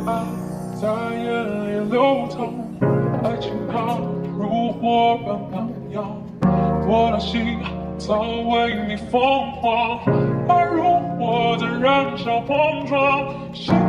爱在眼里流淌，爱情它如火般荡漾，我的心早为你疯狂，爱如火在燃烧碰撞。